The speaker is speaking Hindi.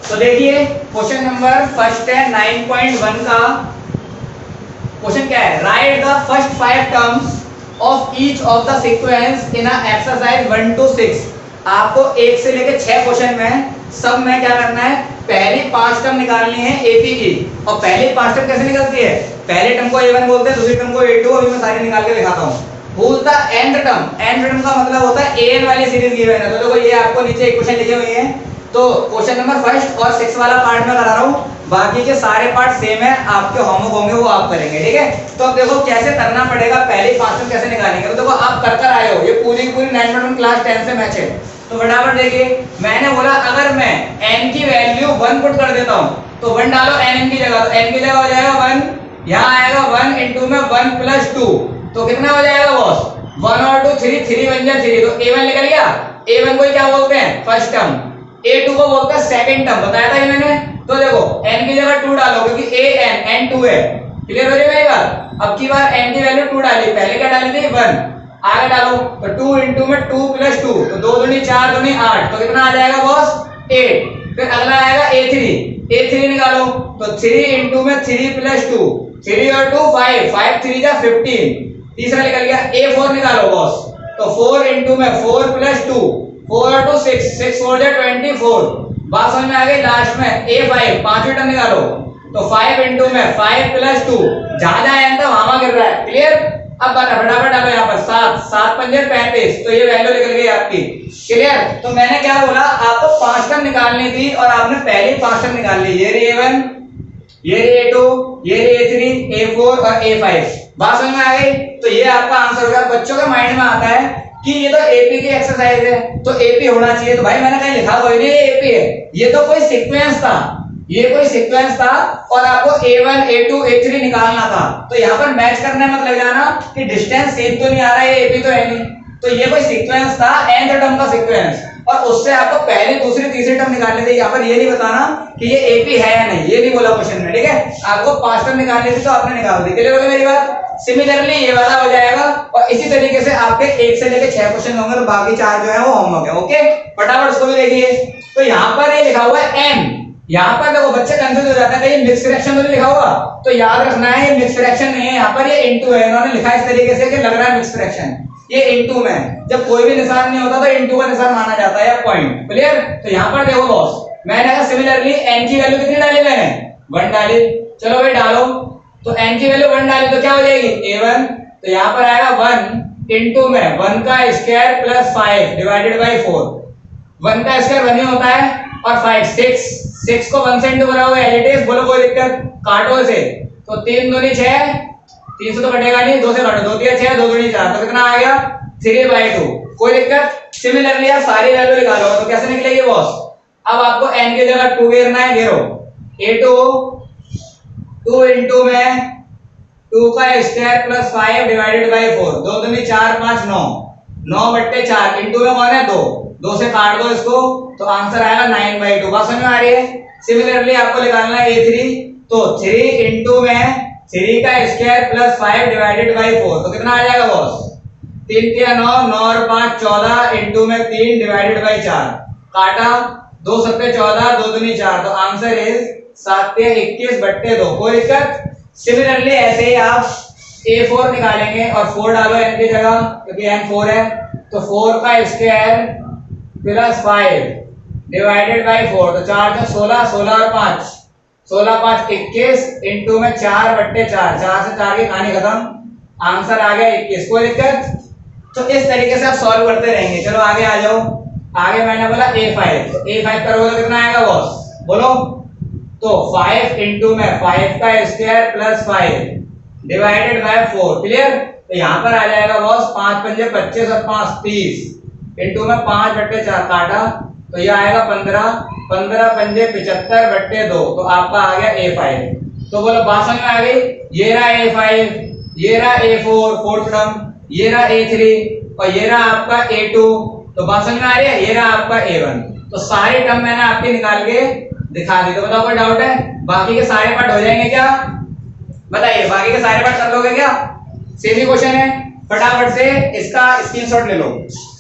तो देखिए क्वेश्चन नंबर फर्स्ट है 9.1 का क्वेश्चन क्या है, write the first 5 terms of each of the sequence in a exercise 1 to 6। आपको 1 से लेकर 6 क्वेश्चन में सब में क्या करना है, पहली 5 टर्म निकालनी है एपी की। और पहली 5 टर्म कैसे निकलती है, पहले टर्म को A1 बोलते हैं, दूसरी टर्म को A2। अभी मैं सारी निकाल के दिखाता हूँ। Who's the end term? end term का मतलब होता है AN वाली सीरीज गिवन है। तो देखो ये आपको नीचे इक्वेशन लिखे हुए हैं। तो क्वेश्चन नंबर फर्स्ट और 6 वाला पार्ट में करा रहा हूँ, बाकी के सारे पार्ट सेम है, आपके होमवर्क होंगे वो आप करेंगे, ठीक है। तो अब देखो कैसे करना पड़ेगा, पहली 5 टर्म कैसे निकालेंगे। तो देखो आप कर आए हो, ये पूरी पूरी 9.1 क्लास 10 से मैच है। तो फटाफट देखिए, मैंने बोला अगर मैं n की वैल्यू 1 पुट कर देता हूँ तो 1 डालो n की जगह, तो n की जगह हो जाएगा 1, यहाँ आएगा 1 इंटू में 1 प्लस 2, तो कितना हो जाएगा बॉस, 1 और 2 3, 3 बन जाए 3। तो A1 निकल गया। A1 को क्या बोलते हैं, फर्स्ट टर्म। A2 को बोलते हैं सेकंड टर्म, बताया था ये मैंने। तो देखो n की जगह 2 डालो क्योंकि n 2 है। क्लियर हो जाएगा ये बात। अब की बार n की वैल्यू 2 डाली, पहले क्या डाली थी 1, आगे डालो तो 2 इंटू में 2 प्लस 2, तो 2 दूनी 4 दूनी 8, तो कितना आ जाएगा बॉस 8। फिर अगला आएगा A3 निकालो, तो 3 इंटू में 3 प्लस 2, 3 और 2 5, 5 3 जा 15। तीसरा निकल गया A4 निकालो बॉस, तो 4 इंटू में 4 प्लस 2, 4 और 2 6, 6 4 जा 24। बात समझ में आ गई। लास्ट में A5 पांचवी टर्म निकालो, तो 5 इंटू में 5 प्लस 2, जहां जहां n था वहां गिर रहा है। क्लियर। अब फटाफट डालो यहाँ पर 7, 7 पंजे 35, तो ये वैल्यू निकल गई आपकी। क्लियर। तो मैंने क्या बोला, आपको 5 टर्म निकालनी थी और आपने पहली 5 टर्म निकाल ली। ये रही A1, ये रही A2, ये रही A3, A4 और A5। बात समझ में आ गई। तो ये आपका आंसर होगा। बच्चों के माइंड में आता है कि ये तो एपी की एक्सरसाइज है, तो एपी होना चाहिए। तो भाई मैंने कहीं लिखा कोई नहीं एपी है, ये तो कोई सीक्वेंस था, ये कोई सीक्वेंस था और आपको A1, A2, A3 निकालना था। तो यहाँ पर मैच करने मत लग जाना कि डिस्टेंस सेम तो नहीं आ रहा है, एपी तो है नहीं। तो ये कोई सीक्वेंस था, nth टर्म का सीक्वेंस, और उससे आपको पहली दूसरी तीसरी टर्म निकालनी थी। यहाँ पर ये नहीं बताना कि ये एपी है या नहीं, ये नहीं बोला क्वेश्चन में, ठीक है। आपको 5 टर्म निकालनी थी तो आपने निकाल दी। क्लियर हो गई मेरी बात। सिमिलरली ये वाला हो जाएगा और इसी तरीके से आपके 1 से लेकर 6 क्वेश्चन होंगे, तो बाकी 4 जो है वो होमवर्क है। ओके, फटाफट उसको भी देखिए। तो यहाँ पर ये लिखा हुआ है m, यहाँ पर देखो बच्चे कंफ्यूज हो जाते हैं कहीं मिक्स फ्रैक्शन तो नहीं लिखा हुआ, तो याद रखना है ये मिक्स फ्रैक्शन नहीं है, यहाँ पर ये इनटू है। इन्होंने लिखा इस तरीके से कि लग रहा है मिक्स फ्रैक्शन, ये इनटू में जब कोई भी निशान नहीं होता तो इनटू का निशान माना जाता है या पॉइंट। क्लियर। तो यहाँ पर देखो बॉस, मैंने कहा सिमिलरली n की वैल्यू कितनी डाली, मैंने 1 डाली। चलो भाई डालो, तो n की वैल्यू 1 डाली तो क्या हो जाएगी A1, तो यहाँ पर आएगा 1 इंटू में 1 का स्क्वायर प्लस 5 डिवाइडेड बाई 4। 1 का स्क्वायर 1 ही होता है और 5 6 को 1 से इंटू करा हुआ है, एट इज। बोलो कोई दिक्कत, काटो इसे। तो 3 दूनी 6, 3 से तो कटेगा नहीं, 2 से काटो, 2 3 6, 2 दूनी 4, तो कितना आ गया 3/2। कोई दिक्कत। सिमिलरली आप सारी वैल्यू निकालो, तो कैसे निकलेगी बॉस। अब आपको n की जगह 2 घेरना है, घेरो। A2 2 इंटू में 2 का स्क्वायर प्लस 5 डिवाइडेड बाई 4, 2 दूनी 4 5 9, 9/4 इंटू में कौन है 2 से काट दो इसको, तो आंसर आएगा 9/2। बात समझ में आ रही है। सिमिलरली आपको निकालना है A3, तो 3 इंटू में 3 का स्क्वायर प्लस 5 डिवाइडेड बाई 4, तो कितना आ जाएगा बॉस 3 3 9, 9 और 5 14 इंटू में 3 डिवाइडेड बाई 4, काटा 2 7 14, 2 दूनी 4, तो आंसर इज 7 21/2। कोई दिक्कत। सिमिलरली ऐसे ही आप A4 निकालेंगे और 4 डालो n की जगह क्योंकि n 4 है, तो 4 का स्क्वायर प्लस 5 डिवाइडेड बाई 4, तो 4 जो 16, 16 और 5, 16 5 21 इंटू में 4/4, 4 से 4 की कहानी खत्म, आंसर आ गया 21। कोई दिक्कत। तो इस तरीके से आप सॉल्व करते रहेंगे। चलो आगे आ जाओ। आगे मैंने बोला A5, तो A5 करोगे तो कितना आएगा बॉस, बोलो। तो 5 इंटू में 5 का square plus 5 divided by 4। Clear. तो यहाँ पर आ जाएगा बॉस 5 पंजे 25 और 5 30 इंटू में 5/4, काटा तो ये आएगा 15, 15 पंजे 75/2, तो आपका आ गया A5। तो बोलो बात समझ में आ गई। ये रहा A5, ये रहा A4 फोर्थ टर्म, ये रहा A3 और ये रहा आपका A2। तो बात समझ में आ रही है। ये रहा आपका A1। तो सारे टर्म मैंने आपके निकाल के दिखा दी। तो बताओ कोई डाउट है। बाकी के सारे पार्ट हो जाएंगे क्या, बताइए। बाकी के सारे पार्ट कर लोगे क्या, सेम ही क्वेश्चन है। फटाफट से इसका स्क्रीनशॉट ले लो।